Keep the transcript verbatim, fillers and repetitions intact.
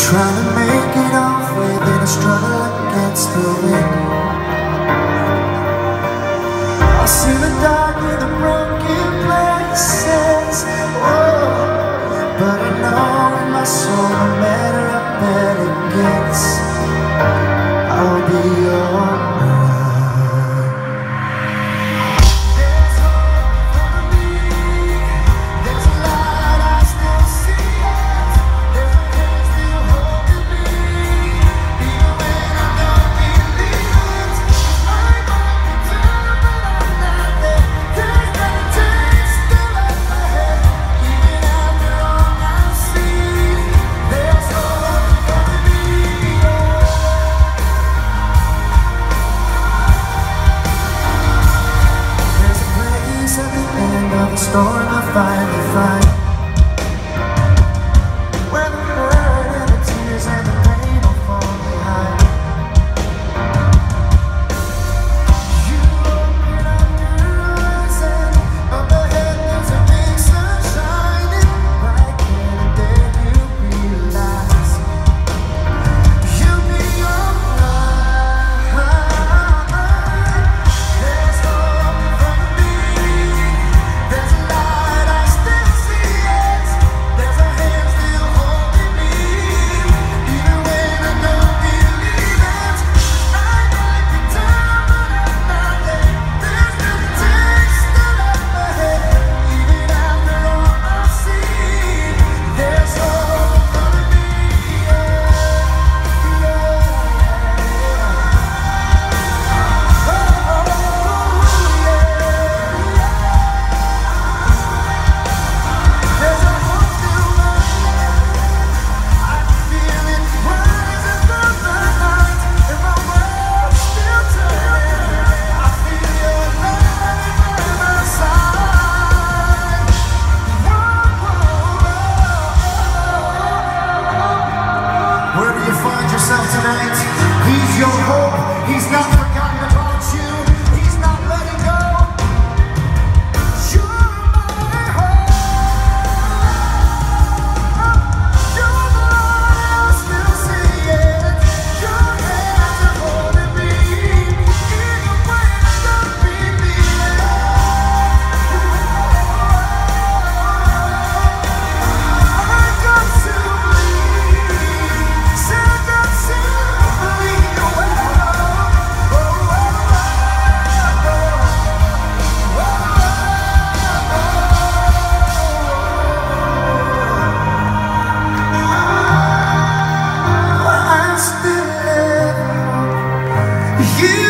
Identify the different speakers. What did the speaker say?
Speaker 1: Trying to make it off within a struggle against the wind. I see the dark in the broken places, oh, but I know in my soul, no matter how bad it gets, I'll be alright. Storm I finally find where the hurt and the tears and the pain will fall behind. You open up your eyes and up ahead there's a big sun shining bright, and then you realize you'll be alright. There's hope in front of me. There's a light I still see it. There's a hand still holding me. Even when I don't believe it, I might be down, but I'm not there. There's still a taste still up ahead. Even after all I've seen, there's hope in front of me. Yeah, yeah. Oh, oh, yeah. There's a hope still rising. I can feel it rising from the night, and my world's still turning. I feel your love by my side. Whoa, whoa. Where do you find yourself tonight? He's your hope. He's not forgotten about you. He's not letting go. You're my hope. You're the light I still see it. Your hands are holding me. Even when I don't believe it. I got to believe. Said I got to believe. Oh, oh, oh, I still live. You